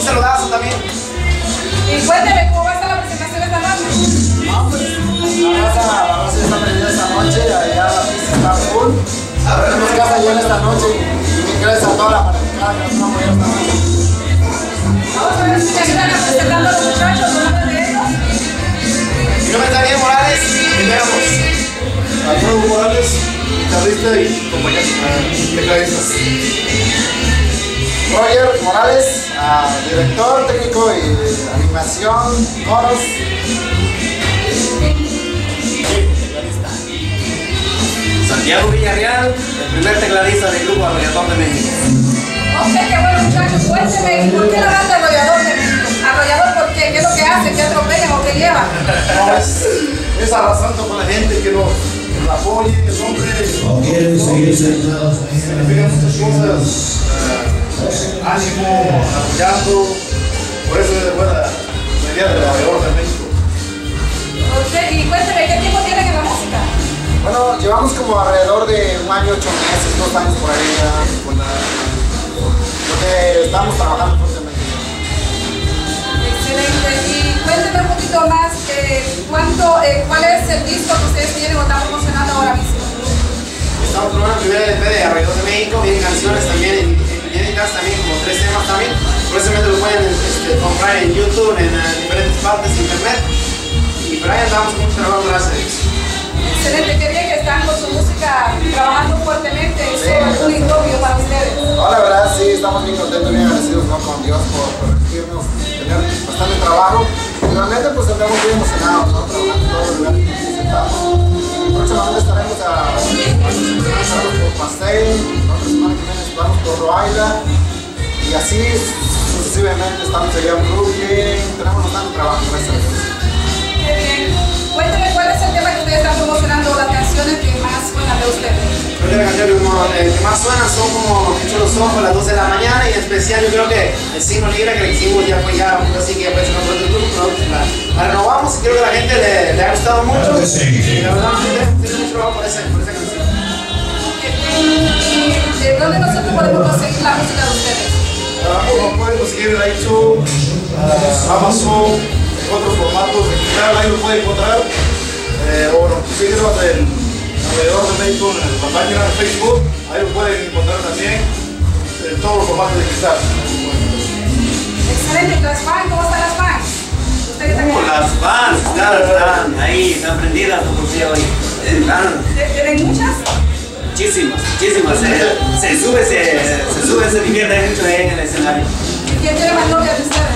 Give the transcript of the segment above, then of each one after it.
saludazo también. Y cuénteme cómo va a estar la presentación esta noche. No, pues la raza está prendida esta noche, allá la pista está full. Tenemos casa llena esta noche y gracias a toda la fanaticada que nos está apoyando esta noche. Vamos a ver si me ayudan a presentar a los muchachos, ¿no? De ellos. Mi nombre es Daniel Morales y veamos. Alfredo Morales, guitarrista y compañero tecladista. Roger Morales, director técnico y animación, coros. Santiago Villarreal, el primer tecladista del grupo Arrollador de México. Ok, qué bueno muchachos, cuénteme, ¿por qué la banda Arrollador de México? ¿Arrollador por qué? ¿Qué es lo que hace? ¿Qué atropellan o qué llevan? No, es arrasando con la gente que nos apoye, el hombre. ¿O quieren seguir sentados ahí? Significa muchas cosas, ánimo, apoyando. Por eso es la idea del Arrollador de México. Ok, y cuénteme, ¿qué tiempo tienen en la música? Bueno, llevamos como alrededor de 1 año, 8 meses, 2 años por ahí ya, porque estamos trabajando fuertemente. Excelente, y cuénteme un poquito más, ¿cuál es el disco que ustedes tienen o están promocionando ahora mismo? Estamos probando el primer EP de Arrollador de México, vienen canciones también, inéditas también, como 3 temas también. Próximamente lo pueden comprar en YouTube, en diferentes partes de internet. Y por ahí andamos mucho trabajando, gracias a Dios. Excelente, qué bien que están con su música trabajando fuertemente, eso es un orgullo para ustedes. No, la verdad sí, estamos bien contentos, bien agradecidos, ¿no?, con Dios por permitirnos tener bastante trabajo. Y realmente pues estamos bien emocionados, ¿no?, trabajando en todos los lugares que necesitamos. Próximamente estaremos por Pastel, la otra semana que viene estaremos por Roaila y así sucesivamente estamos allá en Brooklyn, tenemos bastante trabajo, gracias a Dios. Qué bien. Cuéntame cuál es el tema que ustedes están promocionando, las canciones que más suenan de ustedes. Creo que las canciones que más suenan son como Hecho los Ojos a las 12 de la mañana y en especial yo creo que el signo libre que le hicimos ya fue así que ya fue con otro grupo, la renovamos y creo que a la gente le ha gustado mucho. Claro que sí. Y la verdad tiene mucho trabajo por esa canción. ¿Y de dónde nosotros podemos conseguir la música de ustedes? Uno puede conseguir en iTunes, Amazon, en otros formatos digitales, ahí lo puede encontrar. O nos consiguen del Alrededor de México en la página de Facebook, ahí lo pueden encontrar también en todos los formatos digitales. Excelente, las fans, ¿cómo están las fans? ¿Ustedes están Las fans, claro, están ahí, están prendidas como si hoy. ¿Tienen muchas? Muchísimas. Se sube, se divierte mucho en el escenario. ¿Y quién tiene más novias de ustedes?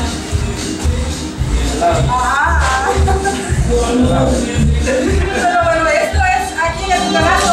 Ah. Pero bueno, esto es aquí en el canal